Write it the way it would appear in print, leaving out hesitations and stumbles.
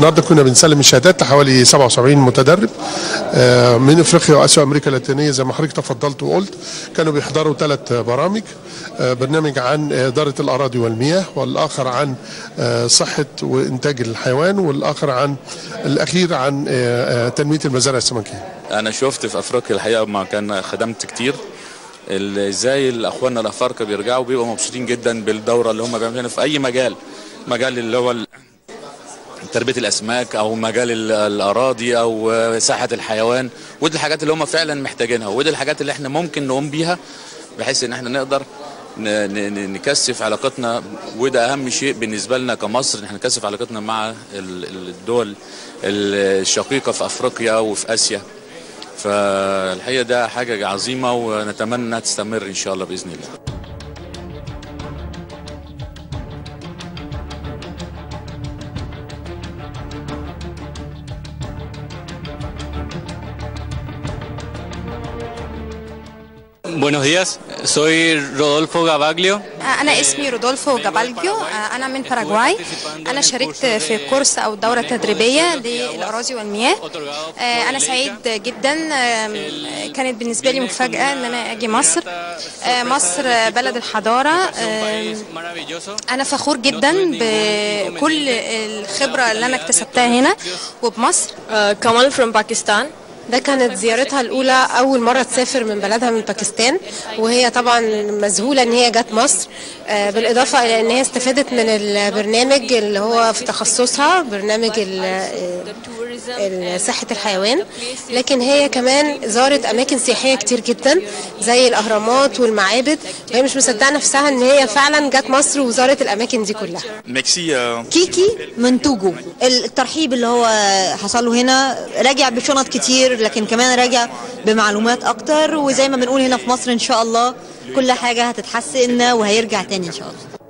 النهارده كنا بنسلم الشهادات لحوالي 77 متدرب من افريقيا واسيا وامريكا اللاتينيه. زي ما حضرتك تفضلت وقلت كانوا بيحضروا 3 برامج، برنامج عن اداره الاراضي والمياه، والاخر عن صحه وانتاج الحيوان، والاخر الاخير عن تنميه المزارع السمكيه. انا شفت في افريقيا الحقيقه ما كان خدمت كتير ازاي الاخواننا الافارقه بيرجعوا بيبقوا مبسوطين جدا بالدوره اللي هم بيعملوها في اي مجال اللي هو تربيه الاسماك او مجال الاراضي او ساحه الحيوان، ودي الحاجات اللي هم فعلا محتاجينها، ودي الحاجات اللي احنا ممكن نقوم بيها بحيث ان احنا نقدر نكثف علاقتنا. وده اهم شيء بالنسبه لنا كمصر، ان احنا نكثف علاقتنا مع الدول الشقيقه في افريقيا وفي اسيا. فالحقيقه ده حاجه عظيمه ونتمنى انها تستمر ان شاء الله باذن الله. Buenos días, soy Rodolfo Gabaglio. أنا اسمي رودولفو جابالجيو، أنا من باراغواي. أنا شاركت في كورس أو دورة تدريبية للأراضي والمياه. أنا سعيد جدا، كانت بالنسبة لي مفاجأة إن أنا أجي مصر. مصر بلد الحضارة. أنا فخور جدا بكل الخبرة اللي أنا اكتسبتها هنا وبمصر. كمال from Pakistan. ده كانت زيارتها الأولى، أول مرة تسافر من بلدها من باكستان، وهي طبعا مذهولة إن هي جت مصر، بالإضافة إلى إن هي استفادت من البرنامج اللي هو في تخصصها، برنامج صحة الحيوان. لكن هي كمان زارت أماكن سياحية كتير جدا زي الأهرامات والمعابد، وهي مش مصدقة نفسها إن هي فعلا جت مصر وزارت الأماكن دي كلها. كيكي من توجو، الترحيب اللي هو حصل له هنا، راجع بشنط كتير لكن كمان راجع بمعلومات أكتر، وزي ما بنقول هنا في مصر إن شاء الله كل حاجة هتتحسن وهيرجع تاني إن شاء الله.